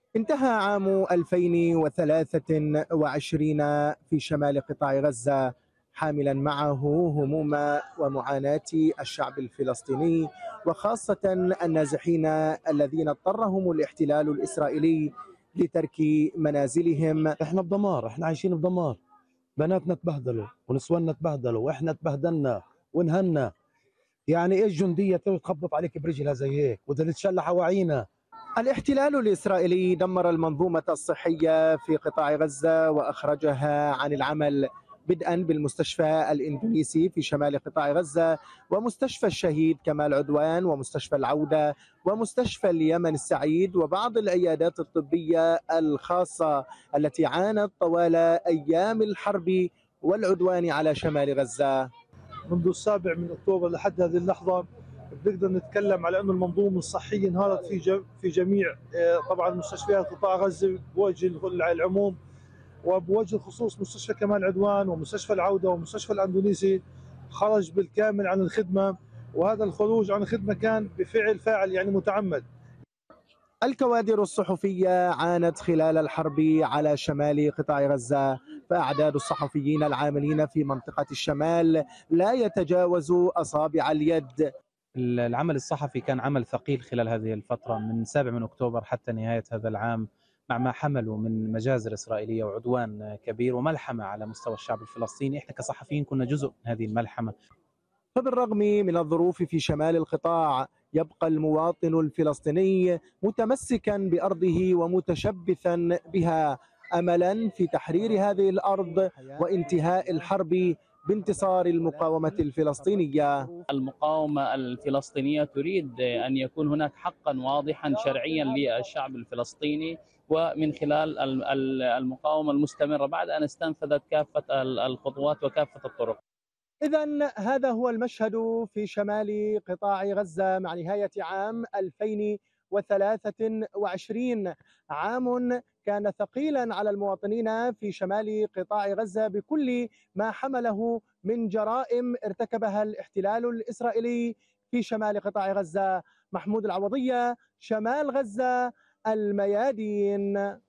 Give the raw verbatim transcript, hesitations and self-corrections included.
انتهى عام ألفين وثلاثة وعشرين في شمال قطاع غزة حاملا معه هموم ومعاناة الشعب الفلسطيني، وخاصة النازحين الذين اضطرهم الاحتلال الإسرائيلي لترك منازلهم. احنا بدمار، احنا عايشين بدمار. بناتنا تبهدلوا ونسواننا تبهدلوا واحنا تبهدلنا وانهنا. يعني ايش جنديه تخبط عليك برجلها زي هيك وده تتشلح واعينا. الاحتلال الإسرائيلي دمر المنظومة الصحية في قطاع غزة وأخرجها عن العمل، بدءا بالمستشفى الإندونيسي في شمال قطاع غزة، ومستشفى الشهيد كمال عدوان، ومستشفى العودة، ومستشفى اليمن السعيد، وبعض العيادات الطبية الخاصة التي عانت طوال أيام الحرب والعدوان على شمال غزة. منذ السابع من اكتوبر لحد هذه اللحظه بنقدر نتكلم على انه المنظومه الصحيه انهارت في في جميع طبعا مستشفيات قطاع غزه بوجه العموم، وبوجه الخصوص مستشفى كمال عدوان ومستشفى العوده ومستشفى الاندونيسي خرج بالكامل عن الخدمه، وهذا الخروج عن الخدمه كان بفعل فاعل يعني متعمد. الكوادر الصحفية عانت خلال الحرب على شمال قطاع غزة، فأعداد الصحفيين العاملين في منطقة الشمال لا يتجاوز أصابع اليد. العمل الصحفي كان عمل ثقيل خلال هذه الفترة من سابع من أكتوبر حتى نهاية هذا العام، مع ما حمله من مجازر إسرائيلية وعدوان كبير وملحمة على مستوى الشعب الفلسطيني. إحنا كصحفيين كنا جزء من هذه الملحمة. فبالرغم من الظروف في شمال القطاع يبقى المواطن الفلسطيني متمسكا بأرضه ومتشبثا بها، أملا في تحرير هذه الأرض وانتهاء الحرب بانتصار المقاومة الفلسطينية. المقاومة الفلسطينية تريد أن يكون هناك حقا واضحا شرعيا للشعب الفلسطيني، ومن خلال المقاومة المستمرة بعد أن استنفذت كافة الخطوات وكافة الطرق. إذن هذا هو المشهد في شمال قطاع غزة مع نهاية عام ألفين وثلاثة وعشرين، عام كان ثقيلا على المواطنين في شمال قطاع غزة بكل ما حمله من جرائم ارتكبها الاحتلال الإسرائيلي في شمال قطاع غزة. محمود العوضية، شمال غزة، الميادين.